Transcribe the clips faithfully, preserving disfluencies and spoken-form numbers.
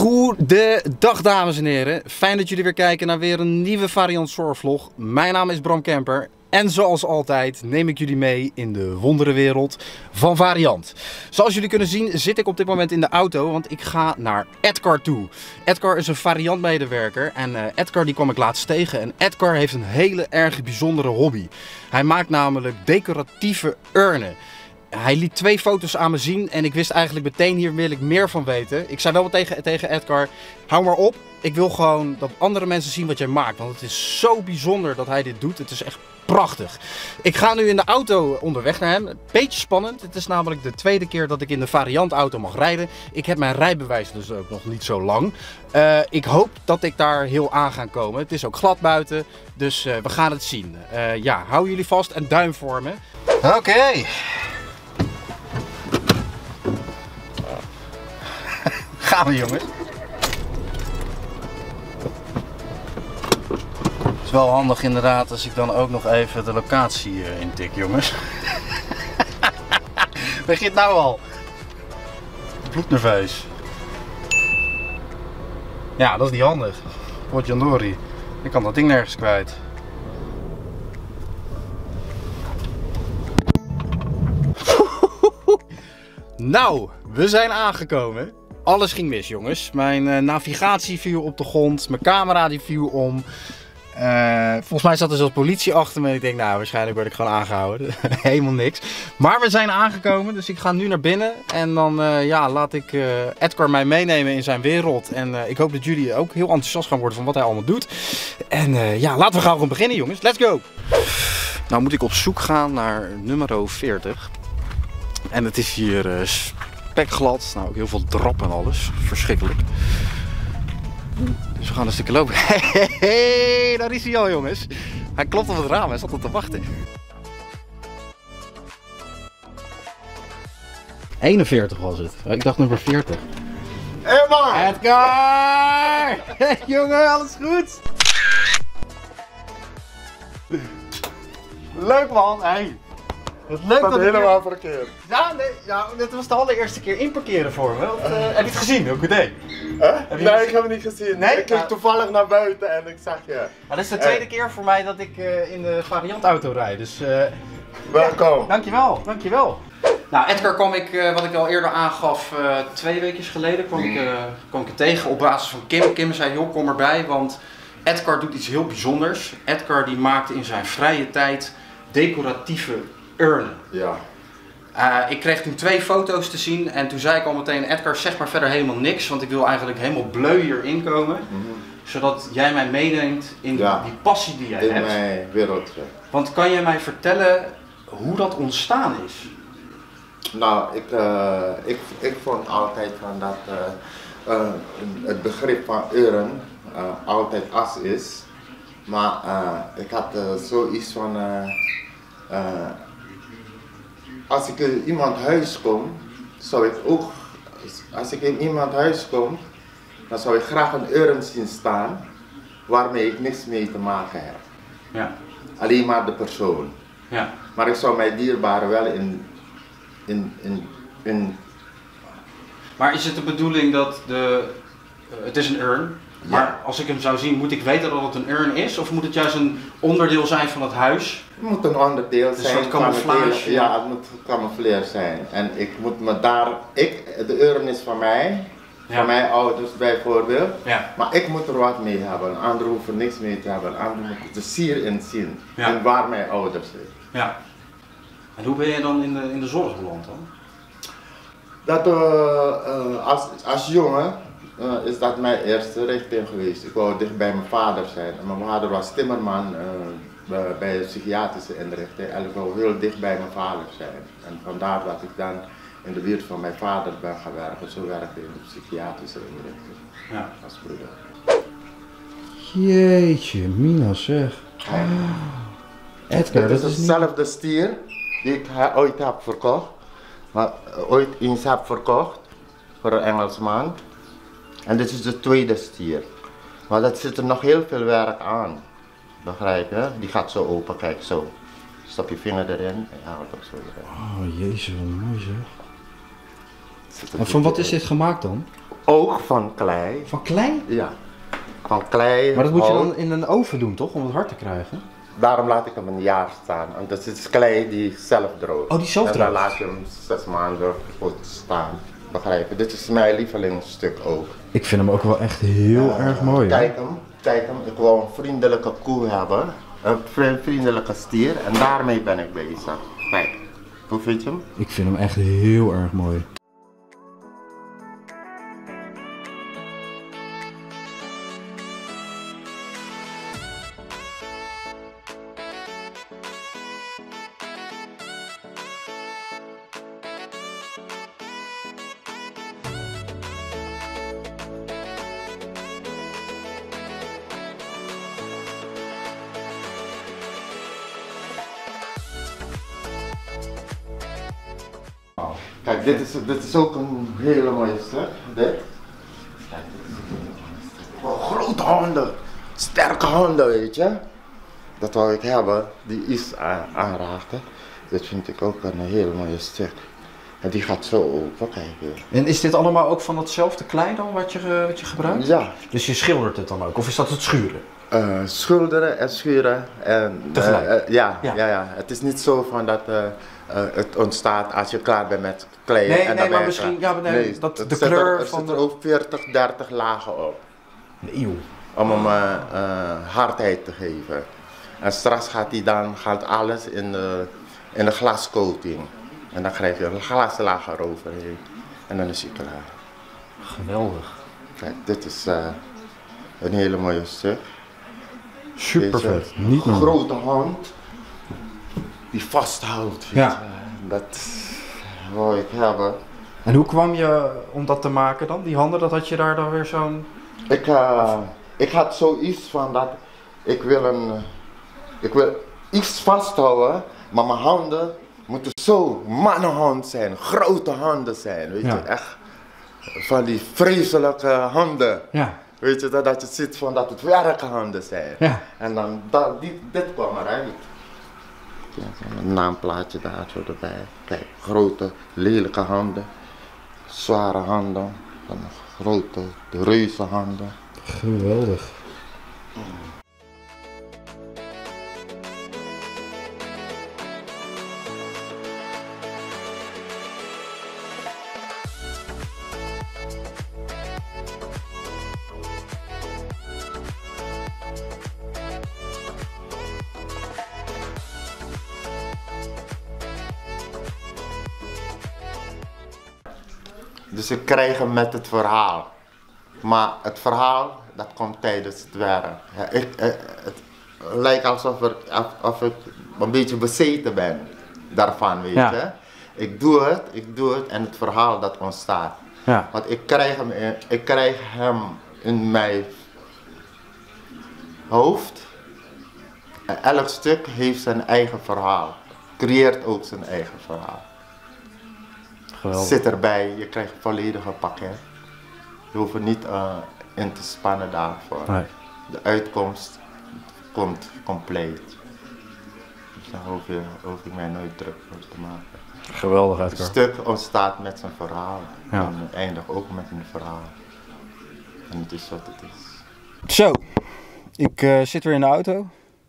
Goedendag dames en heren, fijn dat jullie weer kijken naar weer een nieuwe Variant Zorgvlog. Mijn naam is Bram Kemper en zoals altijd neem ik jullie mee in de wonderenwereld van Variant. Zoals jullie kunnen zien zit ik op dit moment in de auto, want ik ga naar Edgar toe. Edgar is een Variant medewerker en uh, Edgar die kwam ik laatst tegen en Edgar heeft een hele erg bijzondere hobby. Hij maakt namelijk decoratieve urnen. Hij liet twee foto's aan me zien en ik wist eigenlijk meteen, hier wil ik meer van weten. Ik zei wel tegen, tegen Edgar, hou maar op. Ik wil gewoon dat andere mensen zien wat jij maakt. Want het is zo bijzonder dat hij dit doet. Het is echt prachtig. Ik ga nu in de auto onderweg naar hem. Beetje spannend. Het is namelijk de tweede keer dat ik in de Variant auto mag rijden. Ik heb mijn rijbewijs dus ook nog niet zo lang. Uh, ik hoop dat ik daar heel aan ga komen. Het is ook glad buiten. Dus uh, we gaan het zien. Uh, ja, hou jullie vast en duim voor me. Oké. Okay. Gaan we, jongens. Het is wel handig inderdaad als ik dan ook nog even de locatie uh, intik, jongens. Begint nou al. Bloednerveus. Ja, dat is niet handig. Potjandori. Ik kan dat ding nergens kwijt. Nou, we zijn aangekomen. Alles ging mis, jongens. Mijn uh, navigatie viel op de grond. Mijn camera die viel om. Uh, volgens mij zat er zelfs politie achter me. En ik denk, nou, waarschijnlijk word ik gewoon aangehouden. Helemaal niks. Maar we zijn aangekomen, dus ik ga nu naar binnen. En dan uh, ja, laat ik uh, Edgar mij meenemen in zijn wereld. En uh, ik hoop dat jullie ook heel enthousiast gaan worden van wat hij allemaal doet. En uh, ja, laten we gauw gewoon beginnen, jongens. Let's go! Nou moet ik op zoek gaan naar nummer veertig. En het is hier uh, spekglad. Nou, ook heel veel drap en alles. Verschrikkelijk. Dus we gaan een stukje lopen. Hey, hey, daar is hij al, jongens. Hij klopt op het raam. Hij zat er te wachten. eenenveertig was het. Ik dacht nummer veertig. Hé man! Edgar! Hey jongen, alles goed? Leuk man, hey! Wat leuk dat, dat ik helemaal weer... verkeerd. Ja, nee, ja, dit was de allereerste keer inparkeren voor me. Want, uh, heb je het gezien, hoe ik het deed? Huh? Heb je nee, het... ik heb het niet gezien. Nee? Ik keek nou... toevallig naar buiten en ik zag je. Maar dit is de tweede keer voor mij dat ik uh, in de Variant auto rijd. Dus uh, welkom. Ja, dankjewel, dankjewel. Nou, Edgar kwam ik, uh, wat ik al eerder aangaf, uh, twee weken geleden kwam ik, uh, kwam ik het tegen op basis van Kim. Kim zei, joh, kom erbij, want Edgar doet iets heel bijzonders. Edgar die maakt in zijn vrije tijd decoratieve urnen. Ja. Uh, ik kreeg toen twee foto's te zien en toen zei ik al meteen, Edgar, zeg maar verder helemaal niks, want ik wil eigenlijk helemaal bleu hierin komen. Mm-hmm. Zodat jij mij meeneemt in ja. die passie die jij in hebt. In mijn wereldje. Want kan jij mij vertellen hoe dat ontstaan is? Nou, ik, uh, ik, ik vond altijd van dat uh, uh, het begrip van urn uh, altijd as is. Maar uh, ik had uh, zoiets van, uh, uh, als ik in iemand huis kom, zou ik ook, als ik in iemand huis kom, dan zou ik graag een urn zien staan waarmee ik niks mee te maken heb. Ja. Alleen maar de persoon. Ja. Maar ik zou mijn dierbare wel in, in, in, in... Maar is het de bedoeling dat de, uh, het is een urn, maar ja. als ik hem zou zien, moet ik weten dat het een urn is? Of moet het juist een onderdeel zijn van het huis? Het moet een onderdeel een zijn. Een soort camouflage? Ja, het moet camouflage zijn. En ik moet me daar, ik, de urn is van mij, ja. van mijn ouders bijvoorbeeld. Ja. Maar ik moet er wat mee hebben. Anderen hoeven niks mee te hebben. Anderen moeten de sier in zien. Ja. En waar mijn ouders zijn. Ja. En hoe ben je dan in de, in de zorg beland dan? Dat, uh, uh, als, als jongen uh, is dat mijn eerste richting geweest. Ik wou dicht bij mijn vader zijn. En mijn vader was timmerman uh, bij een psychiatrische inrichting. En ik wou heel dicht bij mijn vader zijn. En vandaar dat ik dan in de buurt van mijn vader ben gaan werken. Zo werkte ik in de psychiatrische inrichting. Ja. Als broeder. Jeetje, Mina zeg. Ja. Edgar, dat is dat is hetzelfde niet... stier die ik ooit heb verkocht. Maar ooit eens heb verkocht voor een Engelsman. En dit is de tweede stier. Maar dat zit er nog heel veel werk aan. Begrijp je? Die gaat zo open, kijk zo. Stap je vinger erin en je haalt hem zo erin. Oh jezus, wat mooi zeg. En van wat is dit gemaakt dan? Ook van klei. Van klei? Ja. Van klei. Maar dat moet je hout. dan in een oven doen, toch? Om het hard te krijgen? Daarom laat ik hem een jaar staan. Want dat is klei die zelf droogt. Oh, die zelf En droogt. dan laat je hem zes maanden goed staan. Begrijp je? Dit is mijn lievelingsstuk ook. Ik vind hem ook wel echt heel Uh, erg mooi. Hè? Kijk hem, kijk hem. Ik wil een vriendelijke koe hebben. Een vri- vriendelijke stier. En daarmee ben ik bezig. Kijk, hoe vind je hem? Ik vind hem echt heel erg mooi. Kijk, dit is, dit is ook een hele mooie stuk. Dit. Kijk, dit is een hele mooie stuk. Wel grote handen, sterke handen, weet je. Dat wou ik hebben, die is aanraken. Dit vind ik ook een hele mooie stuk. En die gaat zo open, kijk weer. En is dit allemaal ook van datzelfde klei dan wat je, wat je gebruikt? Ja. Dus je schildert het dan ook? Of is dat het schuren? Uh, schilderen en schuren. En, Tegelijk? uh, uh, ja, Ja. ja. Ja, het is niet zo van dat uh, uh, het ontstaat als je klaar bent met klei. Nee, en nee, dan ben maar je misschien klaar. ja, maar nee, dat het de zit kleur er, er van zitten de... ook veertig, dertig lagen op. Nee, joh. Om hem uh, uh, hardheid te geven. En straks gaat hij dan gaat alles in de, in de glascoating. En dan krijg je een glaslaag eroverheen. En dan is hij klaar. Geweldig. Kijk, dit is uh, een hele mooie stuk. Super vet. Niet een normaal. grote hand die vasthoudt. Weet Ja. je. Dat wil ik hebben. En hoe kwam je om dat te maken dan? Die handen, dat had je daar dan weer zo'n... Ik, uh, ik had zoiets van dat ik wil een, ik wil iets vasthouden, maar mijn handen moeten zo mannenhand zijn, grote handen zijn, weet Ja. je, echt van die vreselijke handen. Ja. Weet je, dat, dat je ziet van dat het werkhanden zijn. Ja. En dan, dat, die, dit kwam eruit. Ja, een naamplaatje daar zo erbij. Kijk, grote, lelijke handen. Zware handen. Dan grote, de reuze handen. Geweldig. Dus ik krijg hem met het verhaal. Maar het verhaal, dat komt tijdens het werk. Ja, ik, eh, het lijkt alsof er, of, of ik een beetje bezeten ben daarvan, weet Ja. je. Ik doe het, ik doe het en het verhaal dat ontstaat. Ja. Want ik krijg hem in, ik krijg hem in mijn hoofd. En elk stuk heeft zijn eigen verhaal. Creëert ook zijn eigen verhaal. Geweldig. Zit erbij, je krijgt een volledige pakket. Je hoeft er niet uh, in te spannen daarvoor. Nee. De uitkomst komt compleet. Dus daar hoef, je, hoef ik mij nooit druk voor te maken. Geweldig, Het Edgar. stuk ontstaat met zijn verhaal. Ja. En het eindigt ook met een verhaal. En het is wat het is. Zo, ik uh, zit weer in de auto.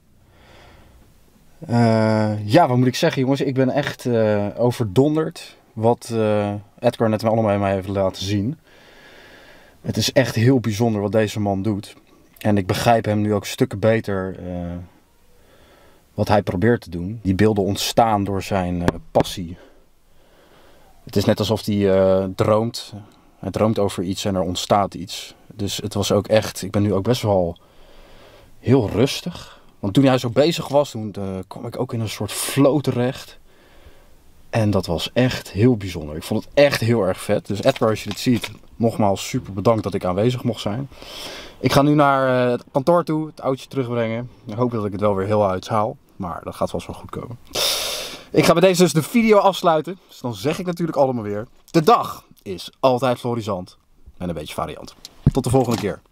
Uh, ja, wat moet ik zeggen, jongens? Ik ben echt uh, overdonderd wat uh, Edgar net allemaal mij heeft laten zien. Het is echt heel bijzonder wat deze man doet. En ik begrijp hem nu ook stukken beter uh, wat hij probeert te doen. Die beelden ontstaan door zijn uh, passie. Het is net alsof hij uh, droomt. Hij droomt over iets en er ontstaat iets. Dus het was ook echt, ik ben nu ook best wel heel rustig. Want toen hij zo bezig was, toen uh, kwam ik ook in een soort flow terecht. En dat was echt heel bijzonder. Ik vond het echt heel erg vet. Dus Edgar, als je dit ziet, nogmaals super bedankt dat ik aanwezig mocht zijn. Ik ga nu naar uh, het kantoor toe, het oudje terugbrengen. Ik hoop dat ik het wel weer heel uithaal. Maar dat gaat vast wel goed komen. Ik ga bij deze dus de video afsluiten. Dus dan zeg ik natuurlijk allemaal weer. De dag is altijd florisant. En een beetje variant. Tot de volgende keer.